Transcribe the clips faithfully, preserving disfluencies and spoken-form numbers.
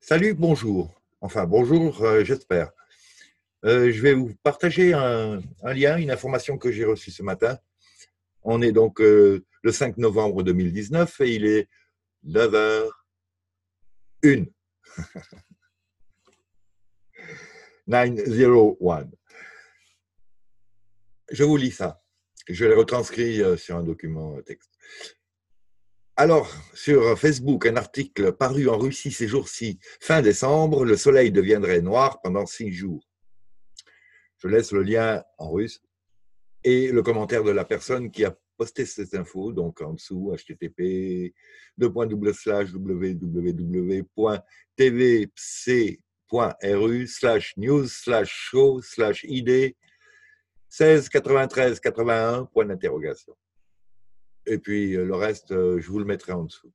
Salut, bonjour. Enfin, bonjour, euh, j'espère. Euh, je vais vous partager un, un lien, une information que j'ai reçue ce matin. On est donc euh, le cinq novembre deux mille dix-neuf et il est neuf heures une. neuf zéro un. Je vous lis ça. Je l'ai retranscrit euh, sur un document texte. Alors, sur Facebook, un article paru en Russie ces jours-ci, fin décembre, le soleil deviendrait noir pendant six jours. Je laisse le lien en russe et le commentaire de la personne qui a posté cette info, donc en dessous, h t t p deux points slash www point t v p c point r u slash news slash show slash id seize quatre-vingt-treize quatre-vingt-un point d'interrogation. Et puis le reste, je vous le mettrai en dessous.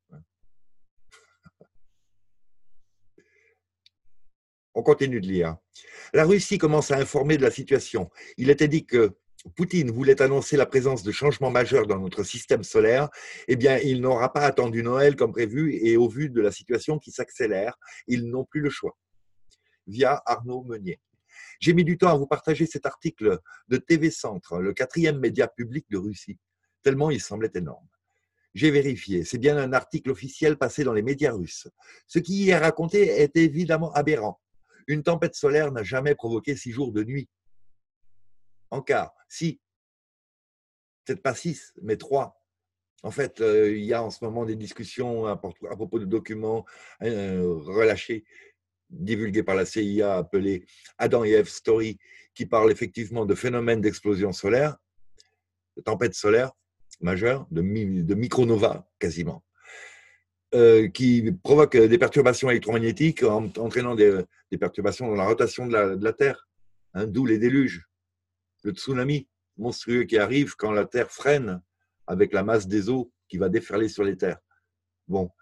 On continue de lire. La Russie commence à informer de la situation. Il était dit que Poutine voulait annoncer la présence de changements majeurs dans notre système solaire. Eh bien, il n'aura pas attendu Noël comme prévu et au vu de la situation qui s'accélère, ils n'ont plus le choix. Via Arnaud Meunier. J'ai mis du temps à vous partager cet article de T V Centre, le quatrième média public de Russie, tellement il semblait énorme. J'ai vérifié, c'est bien un article officiel passé dans les médias russes. Ce qui y est raconté est évidemment aberrant. Une tempête solaire n'a jamais provoqué six jours de nuit. En quart, si, peut-être pas six, mais trois. En fait, euh, il y a en ce moment des discussions à propos de documents euh, relâchés, divulgués par la C I A, appelés Adam et Eve Story, qui parlent effectivement de phénomènes d'explosion solaire, de tempêtes solaires majeures, de, mi de micronovas quasiment, euh, qui provoquent des perturbations électromagnétiques en, entraînant des, des perturbations dans la rotation de la, de la Terre, hein, d'où les déluges, le tsunami monstrueux qui arrive quand la Terre freine avec la masse des eaux qui va déferler sur les terres. Bon.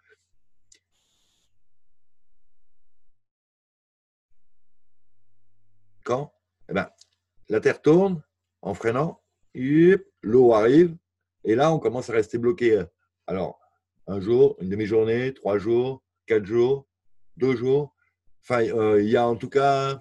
Quand eh ben, la Terre tourne en freinant, l'eau arrive, et là, on commence à rester bloqué. Alors, un jour, une demi-journée, trois jours, quatre jours, deux jours. Enfin, euh, il y a en tout cas,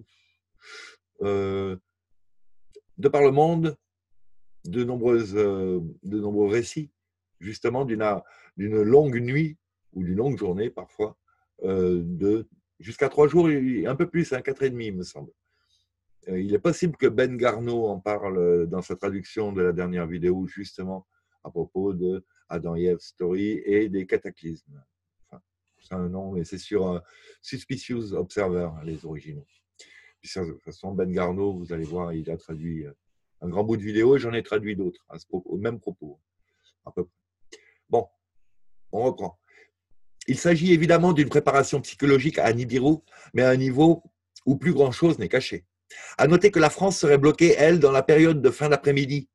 euh, de par le monde, de, nombreuses, euh, de nombreux récits, justement, d'une d'une longue nuit ou d'une longue journée parfois, euh, de jusqu'à trois jours, un peu plus, hein, quatre et demi, il me semble. Euh, il est possible que Ben Garneau en parle dans sa traduction de la dernière vidéo, justement, à propos de Adam et Eve Story et des cataclysmes. Enfin, c'est un nom, mais c'est sur uh, Suspicious Observer, les originaux. Puis, de toute façon, Ben Garneau, vous allez voir, il a traduit un grand bout de vidéo et j'en ai traduit d'autres, au même propos, à peu près. Bon, on reprend. Il s'agit évidemment d'une préparation psychologique à Nibiru, mais à un niveau où plus grand-chose n'est caché. À noter que la France serait bloquée, elle, dans la période de fin d'après-midi.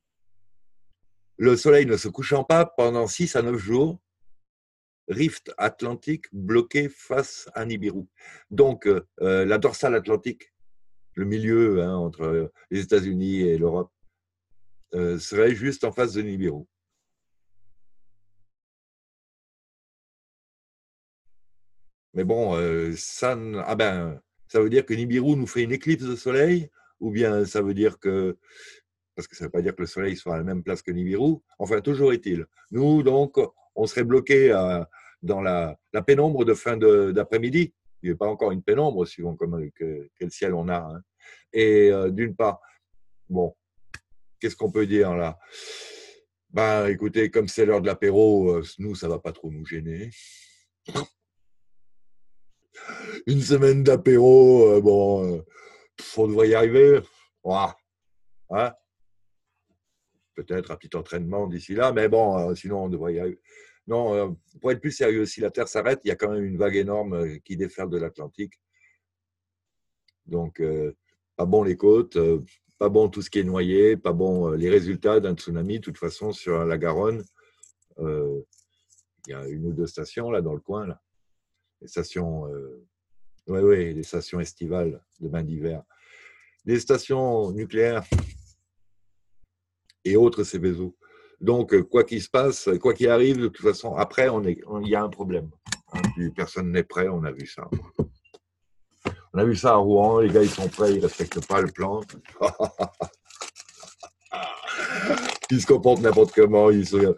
Le soleil ne se couchant pas pendant six à neuf jours, rift atlantique bloqué face à Nibiru. Donc, euh, la dorsale atlantique, le milieu hein, entre les États-Unis et l'Europe, euh, serait juste en face de Nibiru. Mais bon, euh, ça, ah ben, ça veut dire que Nibiru nous fait une éclipse de soleil, ou bien ça veut dire que, parce que ça ne veut pas dire que le soleil soit à la même place que Nibiru, enfin, toujours est-il. Nous, donc, on serait bloqué euh, dans la, la pénombre de fin d'après-midi. Il n'y a pas encore une pénombre, suivant comme, que, quel ciel on a. Hein. Et euh, d'une part, bon, qu'est-ce qu'on peut dire là? Ben, écoutez, comme c'est l'heure de l'apéro, euh, nous, ça ne va pas trop nous gêner. Une semaine d'apéro, euh, bon, euh, on devrait y arriver. Ouah. Hein, peut-être un petit entraînement d'ici là, mais bon, euh, sinon on devrait y arriver. Non, euh, pour être plus sérieux, si la Terre s'arrête, il y a quand même une vague énorme euh, qui déferle de l'Atlantique. Donc, euh, pas bon les côtes, euh, pas bon tout ce qui est noyé, pas bon euh, les résultats d'un tsunami. De toute façon, sur la Garonne, euh, il y a une ou deux stations là dans le coin, là. Les stations, euh, ouais, ouais, les stations estivales de bain d'hiver. Les stations nucléaires et autres Céveso. Donc, quoi qu'il se passe, quoi qu'il arrive, de toute façon, après, on est, on, il y a un problème. puis personne n'est prêt, on a vu ça. On a vu ça à Rouen, les gars ils sont prêts, ils ne respectent pas le plan. Ils se comportent n'importe comment, ils sont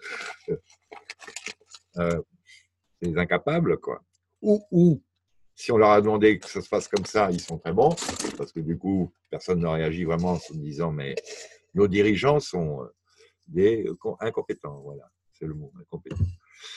euh, des incapables, quoi. Ou, ou, si on leur a demandé que ça se fasse comme ça, ils sont très bons, parce que du coup, personne ne réagit vraiment en se disant, mais nos dirigeants sont des incompétents, voilà, c'est le mot, incompétents.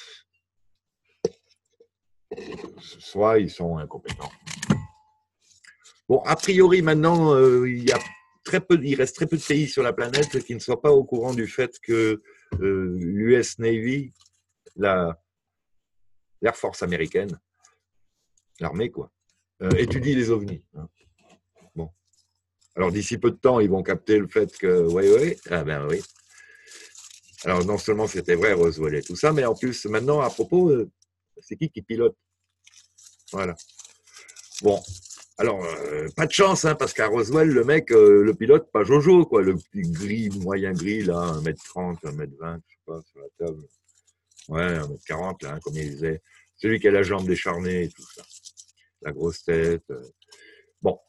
Soit ils sont incompétents. Bon, a priori, maintenant, euh, il y a très peu, il reste très peu de pays sur la planète qui ne soient pas au courant du fait que euh, l'U S Navy, la, l'Air Force américaine, l'armée, quoi, euh, étudie les ovnis. Hein. Bon. Alors, d'ici peu de temps, ils vont capter le fait que, oui, oui, ah ben oui. Alors, non seulement c'était vrai, Roswell et tout ça, mais en plus, maintenant, à propos, euh, c'est qui qui pilote? Voilà. Bon. Alors, euh, pas de chance, hein, parce qu'à Roswell, le mec, euh, le pilote, pas Jojo, quoi, le petit gris, moyen gris, là, un mètre trente, un mètre vingt, je sais pas, sur la table. Ouais, un mètre quarante, là, hein, comme il disait. Celui qui a la jambe décharnée et tout ça. La grosse tête. Euh. Bon.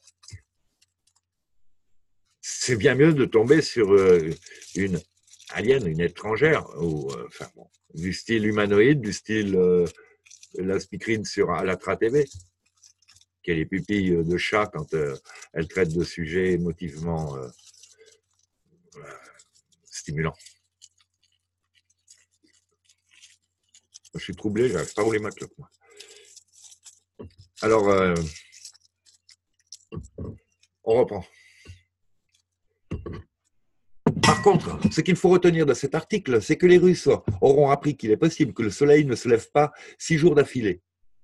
C'est bien mieux de tomber sur euh, une alien, une étrangère, ou, euh, enfin, bon, du style humanoïde, du style euh, la speakerine sur Alatra T V, qui a les pupilles de chat quand euh, elle traite de sujets émotivement euh, euh, stimulants. Je suis troublé, j'arrive pas à rouler ma clope, moi. Alors, euh, on reprend. Par contre, ce qu'il faut retenir de cet article, c'est que les Russes auront appris qu'il est possible que le soleil ne se lève pas six jours d'affilée.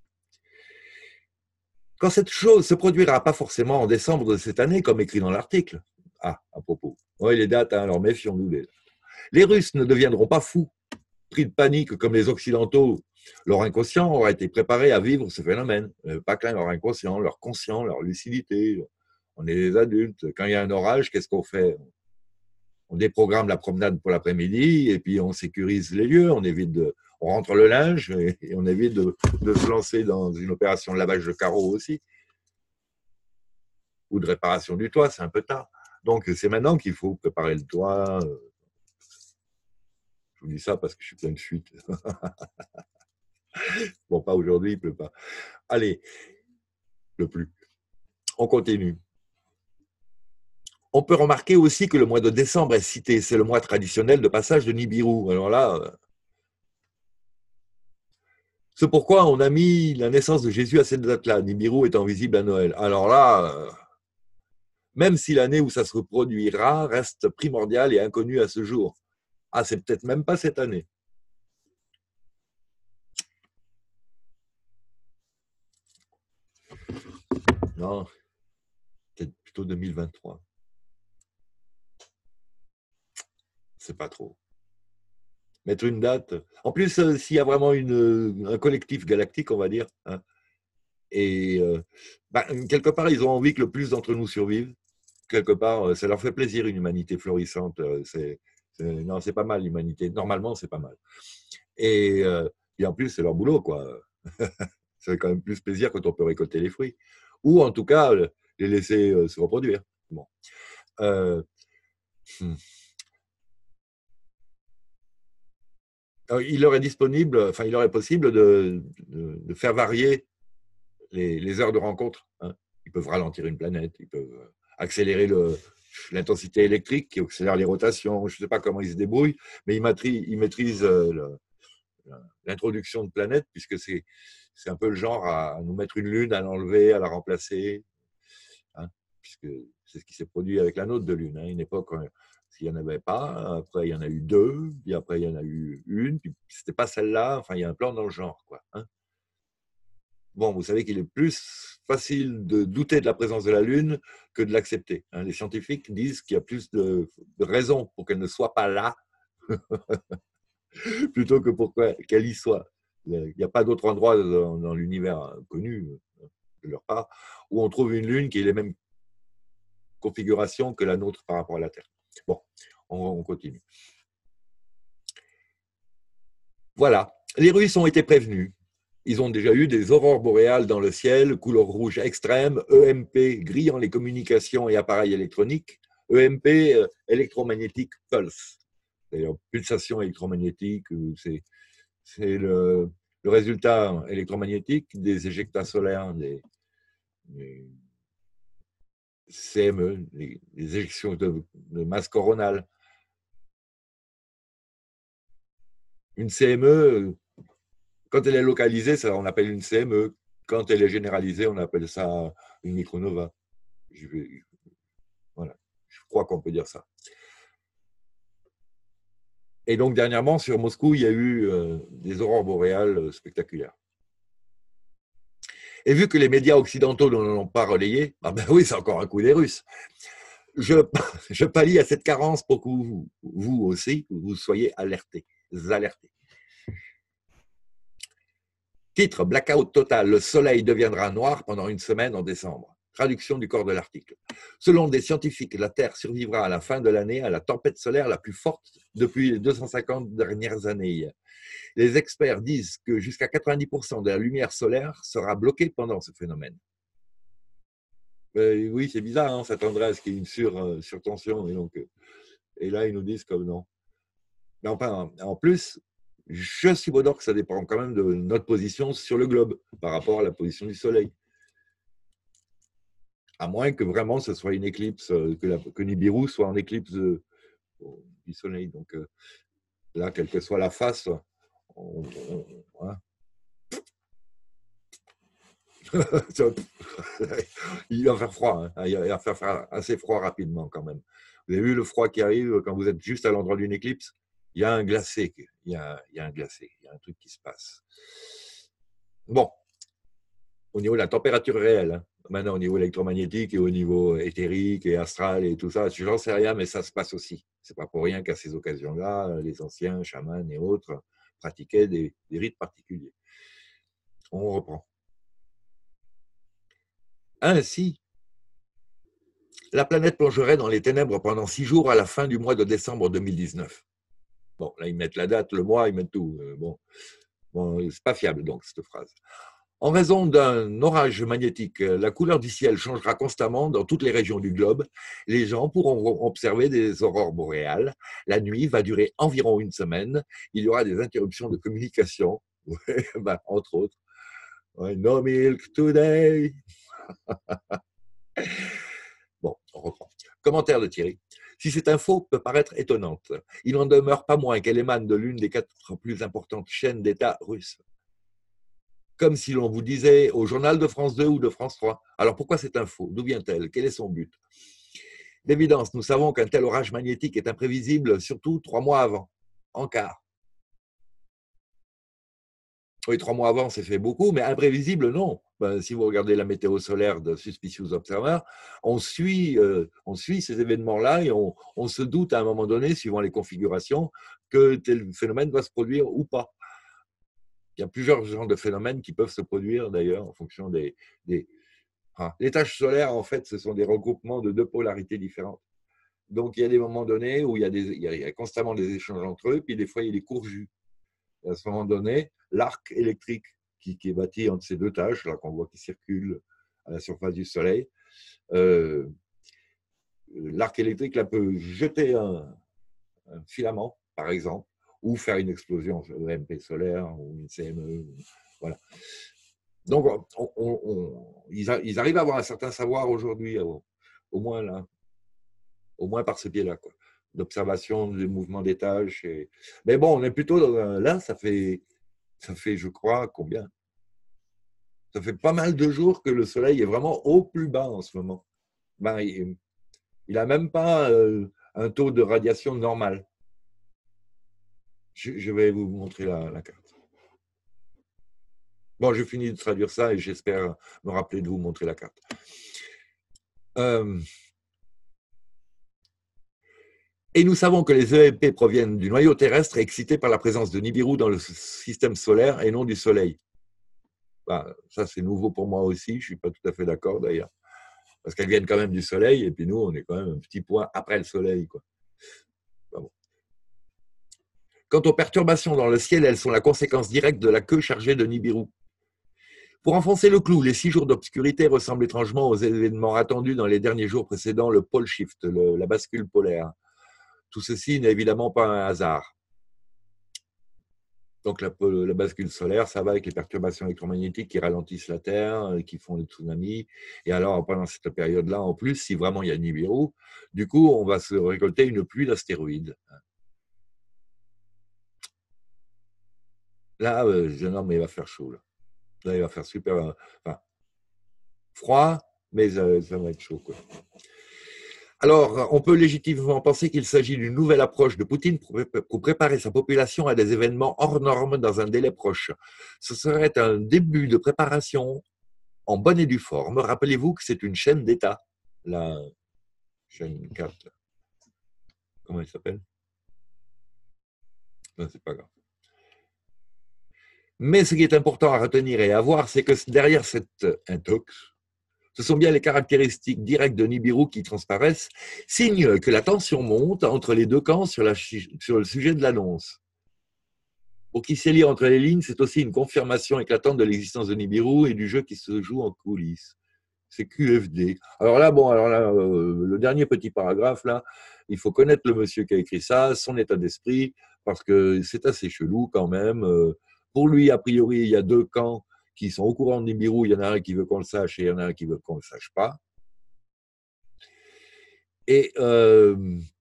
Quand cette chose se produira, pas forcément en décembre de cette année, comme écrit dans l'article. Ah, à propos. Oui, les dates, hein, alors méfions-nous. Les... les Russes ne deviendront pas fous, pris de panique comme les Occidentaux. Leur inconscient aura été préparé à vivre ce phénomène. Pas que leur inconscient, leur conscient, leur lucidité. On est des adultes. Quand il y a un orage, qu'est-ce qu'on fait? On déprogramme la promenade pour l'après-midi et puis on sécurise les lieux, on évite de, on rentre le linge et, et on évite de, de se lancer dans une opération de lavage de carreaux aussi ou de réparation du toit, c'est un peu tard. Donc c'est maintenant qu'il faut préparer le toit. Je vous dis ça parce que je suis plein de fuite. Bon, pas aujourd'hui, il pleut pas. Allez, il pleut plus. On continue. On peut remarquer aussi que le mois de décembre est cité. C'est le mois traditionnel de passage de Nibiru. Alors là, c'est pourquoi on a mis la naissance de Jésus à cette date-là, Nibiru étant visible à Noël. Alors là, même si l'année où ça se reproduira reste primordiale et inconnue à ce jour. Ah, c'est peut-être même pas cette année. Non, peut-être plutôt deux mille vingt-trois. C'est pas trop. Mettre une date. En plus, euh, s'il y a vraiment une, un collectif galactique, on va dire, hein, et euh, bah, quelque part, ils ont envie que le plus d'entre nous survivent. Quelque part, ça leur fait plaisir, une humanité florissante. C'est, c'est, non, c'est pas mal, l'humanité. Normalement, c'est pas mal. Et, euh, et en plus, c'est leur boulot, quoi. Ça fait quand même plus plaisir quand on peut récolter les fruits. Ou en tout cas, les laisser euh, se reproduire. Bon. Euh, hmm. Il leur est disponible, enfin, il leur est possible de, de, de faire varier les, les heures de rencontre. Hein. Ils peuvent ralentir une planète, ils peuvent accélérer le, l'intensité électrique qui accélère les rotations. Je ne sais pas comment ils se débrouillent, mais ils maîtrisent, ils maîtrisent le, l'introduction de planètes, puisque c'est, c'est un peu le genre à nous mettre une lune, à l'enlever, à la remplacer, hein, puisque c'est ce qui s'est produit avec la nôtre de lune. Hein. Une époque, il n'y en avait pas, après il y en a eu deux, puis après il y en a eu une, puis c'était pas celle-là, enfin il y a un plan dans le genre, quoi. Hein. Bon, vous savez qu'il est plus facile de douter de la présence de la Lune que de l'accepter. Hein. Les scientifiques disent qu'il y a plus de, de raisons pour qu'elle ne soit pas là plutôt que pour qu'elle y soit. Il n'y a pas d'autre endroit dans, dans l'univers connu de leur part où on trouve une Lune qui ait les mêmes configurations que la nôtre par rapport à la Terre. Bon, on, on continue. Voilà, les Russes ont été prévenus. Ils ont déjà eu des aurores boréales dans le ciel, couleur rouge extrême, E M P grillant les communications et appareils électroniques, E M P euh, électromagnétique pulse, d'ailleurs pulsation électromagnétique, c'est le, le résultat électromagnétique des éjectats solaires, des, des C M E, les, les éjections de, de masse coronale. Une C M E, quand elle est localisée, ça, on appelle une C M E. Quand elle est généralisée, on appelle ça une micronova. Je, vais, voilà. Je crois qu'on peut dire ça. Et donc, dernièrement, sur Moscou, il y a eu euh, des aurores boréales spectaculaires. Et vu que les médias occidentaux ne l'ont pas relayé, ah ben oui, c'est encore un coup des Russes. Je, je pallie à cette carence pour que vous, vous aussi, vous soyez alertés, alertés. Titre, Blackout total, le soleil deviendra noir pendant une semaine en décembre. Traduction du corps de l'article. Selon des scientifiques, la Terre survivra à la fin de l'année à la tempête solaire la plus forte depuis les deux cent cinquante dernières années. Les experts disent que jusqu'à quatre-vingt-dix pour cent de la lumière solaire sera bloquée pendant ce phénomène. Euh, oui, c'est bizarre, hein, ça tendrait à ce qu'il y ait une sur, euh, surtension. Et, donc, euh, et là, ils nous disent que non. Mais enfin, en plus, je suppose que ça dépend quand même de notre position sur le globe par rapport à la position du Soleil. À moins que vraiment ce soit une éclipse, que, la, que Nibiru soit en éclipse de, du Soleil. Donc euh, là, quelle que soit la face, on, on, hein. Il va faire froid, hein. Il va faire assez froid rapidement quand même. Vous avez vu le froid qui arrive quand vous êtes juste à l'endroit d'une éclipse? Il y a un glacé, il y a, il y a un glacé, il y a un truc qui se passe. Bon, au niveau de la température réelle, hein. Maintenant au niveau électromagnétique et au niveau éthérique et astral et tout ça, je n'en sais rien, mais ça se passe aussi. C'est pas pour rien qu'à ces occasions-là, les anciens chamans et autres pratiquaient des, des rites particuliers. On reprend. Ainsi, la planète plongerait dans les ténèbres pendant six jours à la fin du mois de décembre deux mille dix-neuf. Bon, là, ils mettent la date, le mois, ils mettent tout. Bon, bon c'est pas fiable, donc, cette phrase. En raison d'un orage magnétique, la couleur du ciel changera constamment dans toutes les régions du globe. Les gens pourront observer des aurores boréales. La nuit va durer environ une semaine. Il y aura des interruptions de communication, ben, entre autres. No milk today. Bon, on reprend. Commentaire de Thierry. Si cette info peut paraître étonnante, il n'en demeure pas moins qu'elle émane de l'une des quatre plus importantes chaînes d'État russes. Comme si l'on vous disait au journal de France deux ou de France trois. Alors pourquoi cette info? D'où vient-elle? Quel est son but? D'évidence, nous savons qu'un tel orage magnétique est imprévisible, surtout trois mois avant, en quart. Oui, trois mois avant, c'est fait beaucoup, mais imprévisible, non. Ben, si vous regardez la météo solaire de Suspicious Observer, on suit, euh, on suit ces événements-là et on, on se doute à un moment donné, suivant les configurations, que tel phénomène va se produire ou pas. Il y a plusieurs genres de phénomènes qui peuvent se produire d'ailleurs en fonction des... des... Ah, les taches solaires, en fait, ce sont des regroupements de deux polarités différentes. Donc, il y a des moments donnés où il y a, des, il y a constamment des échanges entre eux, puis des fois, il y a des courts jus. Et à ce moment donné, l'arc électrique qui, qui est bâti entre ces deux taches, là qu'on voit qui circulent à la surface du Soleil, euh, l'arc électrique là, peut jeter un, un filament, par exemple, ou faire une explosion E M P solaire ou une C M E. Voilà. Donc, on, on, on, ils, a, ils arrivent à avoir un certain savoir aujourd'hui, au, au moins là, au moins par ce biais-là, quoi, d'observation des mouvements des tâches. Et... Mais bon, on est plutôt dans, là, ça fait, ça fait, je crois, combien? Ça fait pas mal de jours que le Soleil est vraiment au plus bas en ce moment. Ben, il n'a même pas euh, un taux de radiation normal. Je, je vais vous montrer la, la carte. Bon, je finis de traduire ça et j'espère me rappeler de vous montrer la carte. Euh, et nous savons que les E M P proviennent du noyau terrestre excité par la présence de Nibiru dans le système solaire et non du Soleil. Ben, ça, c'est nouveau pour moi aussi. Je ne suis pas tout à fait d'accord d'ailleurs. Parce qu'elles viennent quand même du Soleil et puis nous, on est quand même un petit point après le Soleil, quoi. Ben bon. Quant aux perturbations dans le ciel, elles sont la conséquence directe de la queue chargée de Nibiru. Pour enfoncer le clou, les six jours d'obscurité ressemblent étrangement aux événements attendus dans les derniers jours précédant le pole shift, le, la bascule polaire. Tout ceci n'est évidemment pas un hasard. Donc la, la bascule solaire, ça va avec les perturbations électromagnétiques qui ralentissent la Terre, qui font des tsunamis. Et alors, pendant cette période-là, en plus, si vraiment il y a Nibiru, du coup, on va se récolter une pluie d'astéroïdes. Là, euh, jeune homme, il va faire chaud. Là, là il va faire super enfin, froid, mais euh, ça va être chaud, quoi. Alors, on peut légitimement penser qu'il s'agit d'une nouvelle approche de Poutine pour préparer sa population à des événements hors normes dans un délai proche. Ce serait un début de préparation en bonne et due forme. Rappelez-vous que c'est une chaîne d'État, la chaîne quatre. Comment elle s'appelle? Non, c'est pas grave. Mais ce qui est important à retenir et à voir, c'est que derrière cette intox, ce sont bien les caractéristiques directes de Nibiru qui transparaissent, signe que la tension monte entre les deux camps sur, la, sur le sujet de l'annonce. Pour qui s'est lire entre les lignes, c'est aussi une confirmation éclatante de l'existence de Nibiru et du jeu qui se joue en coulisses. C'est Q F D. Alors là, bon, alors là, euh, le dernier petit paragraphe, là, il faut connaître le monsieur qui a écrit ça, son état d'esprit, parce que c'est assez chelou quand même. Euh, pour lui, a priori, il y a deux camps qui sont au courant de Nibiru, il y en a un qui veut qu'on le sache et il y en a un qui veut qu'on ne le sache pas. Et euh,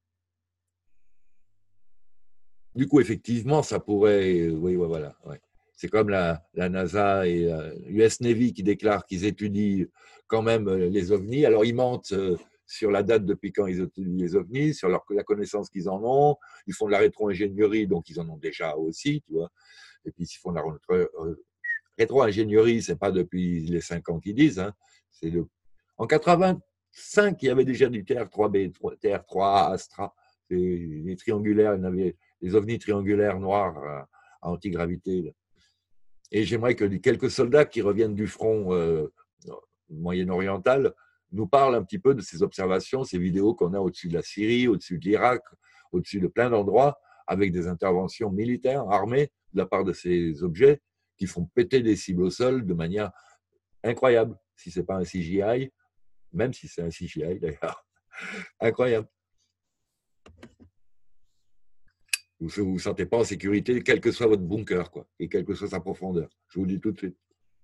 du coup, effectivement, ça pourrait... Oui, ouais, voilà. Ouais. C'est comme la, la NASA et l'U S Navy qui déclarent qu'ils étudient quand même les ovnis. Alors, ils mentent sur la date depuis quand ils étudient les ovnis, sur leur, la connaissance qu'ils en ont. Ils font de la rétro-ingénierie, donc ils en ont déjà aussi, tu vois. Et puis, ils font de la rétro-ingénierie, ce n'est pas depuis les cinq ans qu'ils disent. Hein. C'est le... En quatre-vingt-cinq, il y avait déjà du T R trois B, T R trois A, Astra, les triangulaires, il y en avait des ovnis triangulaires noirs à, à antigravité. Là. Et j'aimerais que les quelques soldats qui reviennent du front euh, moyen-oriental nous parlent un petit peu de ces observations, ces vidéos qu'on a au-dessus de la Syrie, au-dessus de l'Irak, au-dessus de plein d'endroits, avec des interventions militaires, armées, de la part de ces objets qui font péter des cibles au sol de manière incroyable. Si ce n'est pas un C G I, même si c'est un C G I d'ailleurs, incroyable. Vous ne vous sentez pas en sécurité, quel que soit votre bunker, quoi, et quelle que soit sa profondeur. Je vous le dis tout de suite.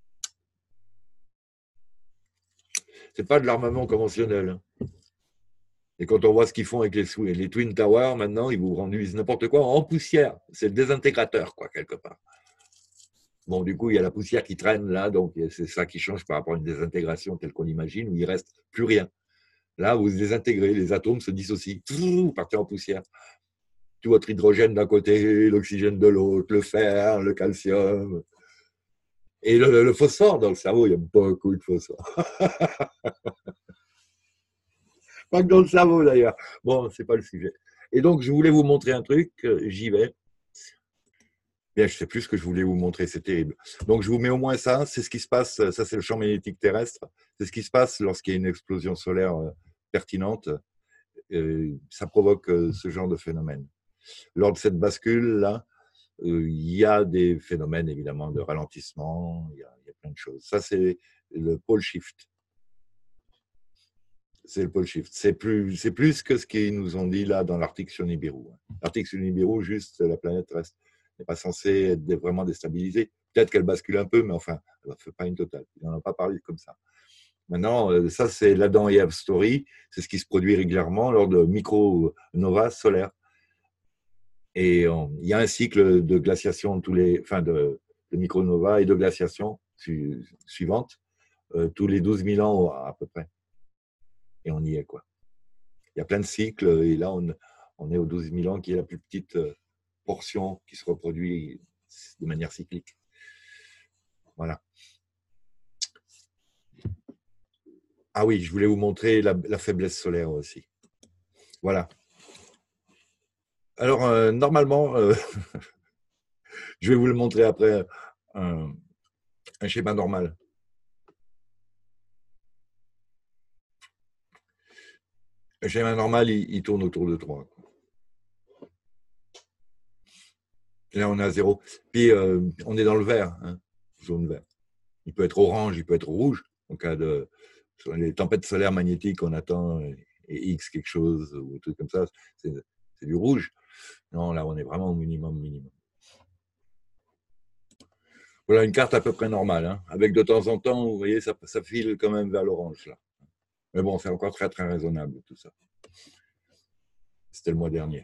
Ce n'est pas de l'armement conventionnel. Et quand on voit ce qu'ils font avec les, les Twin Towers, maintenant, ils vous renduisent n'importe quoi en poussière. C'est le désintégrateur, quoi, quelque part. Bon, du coup, il y a la poussière qui traîne là, donc c'est ça qui change par rapport à une désintégration telle qu'on imagine, où il ne reste plus rien. Là, vous désintégrez, les atomes se dissocient, vous partez en poussière. Tout votre hydrogène d'un côté, l'oxygène de l'autre, le fer, le calcium. Et le, le phosphore dans le cerveau, il y a beaucoup de phosphore. Pas que dans le cerveau d'ailleurs. Bon, c'est pas le sujet. Et donc, je voulais vous montrer un truc, j'y vais. Bien, je ne sais plus ce que je voulais vous montrer, c'est terrible. Donc, je vous mets au moins ça, c'est ce qui se passe, ça c'est le champ magnétique terrestre, c'est ce qui se passe lorsqu'il y a une explosion solaire pertinente, et ça provoque ce genre de phénomène. Lors de cette bascule-là, il y a des phénomènes évidemment de ralentissement, il y a, il y a plein de choses. Ça, c'est le pole shift. C'est le pole shift. C'est plus, c'est plus que ce qu'ils nous ont dit là dans l'article sur Nibiru. L'article sur Nibiru, juste la planète terrestre n'est pas censée être vraiment déstabilisée. Peut-être qu'elle bascule un peu, mais enfin, elle ne fait pas une totale. Il n'en a pas parlé comme ça. Maintenant, ça, c'est l'Adam et Ève story. C'est ce qui se produit régulièrement lors de micro-novas solaires. Et on, il y a un cycle de glaciation, tous les, enfin de, de micro-novas et de glaciation su, suivante, euh, tous les douze mille ans à peu près. Et on y est, quoi. Il y a plein de cycles, et là, on, on est aux douze mille ans, qui est la plus petite portion qui se reproduit de manière cyclique. Voilà. Ah oui, je voulais vous montrer la, la faiblesse solaire aussi. Voilà. Alors, euh, normalement, euh, je vais vous le montrer après, un, un schéma normal. Le schéma normal, il, il tourne autour de trois. Là, on est à zéro. Puis, euh, on est dans le vert, hein, zone vert. Il peut être orange, il peut être rouge. En cas de sur les tempêtes solaires magnétiques, on attend et X quelque chose ou un truc comme ça, c'est du rouge. Non, là, on est vraiment au minimum, minimum. Voilà une carte à peu près normale, hein, avec de temps en temps, vous voyez, ça, ça file quand même vers l'orange, là. Mais bon, c'est encore très, très raisonnable, tout ça. C'était le mois dernier.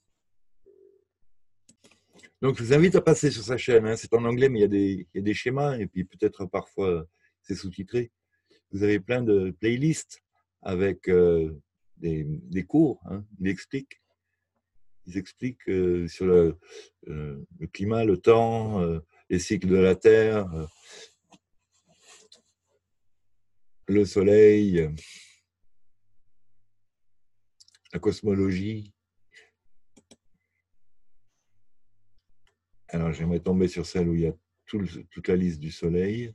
Donc, je vous invite à passer sur sa chaîne. Hein. C'est en anglais, mais il y a des, il y a des schémas, et puis peut-être parfois, c'est sous-titré. Vous avez plein de playlists avec euh, des, des cours. Hein. Ils expliquent. Ils expliquent euh, sur le, euh, le climat, le temps, euh, les cycles de la Terre, euh, le Soleil, euh, la cosmologie. Alors, j'aimerais tomber sur celle où il y a tout le, toute la liste du Soleil.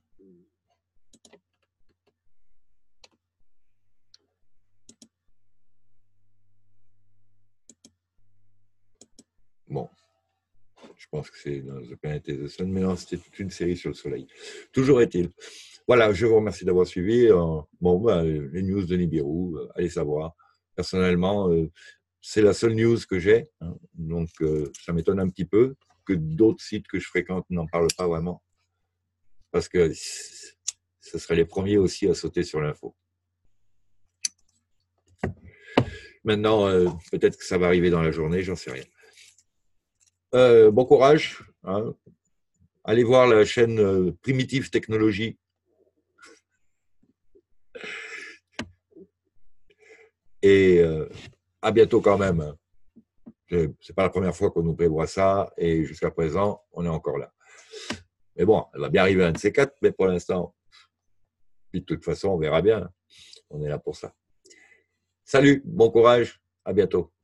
Bon, je pense que c'est dans The Planet is the Sun, mais non, c'était toute une série sur le Soleil. Toujours est-il. Voilà, je vous remercie d'avoir suivi. Bon, bah, les news de Nibiru, allez savoir. Personnellement, c'est la seule news que j'ai, hein, donc ça m'étonne un petit peu que d'autres sites que je fréquente n'en parlent pas vraiment, parce que ce seraient les premiers aussi à sauter sur l'info. Maintenant, peut-être que ça va arriver dans la journée, j'en sais rien. Euh, bon courage. Hein. Allez voir la chaîne euh, Primitive Technologie. Et euh, à bientôt quand même. C'est pas la première fois qu'on nous prévoit ça et jusqu'à présent, on est encore là. Mais bon, elle va bien arriver un de ces quatre, mais pour l'instant, de toute façon, on verra bien. On est là pour ça. Salut, bon courage, à bientôt.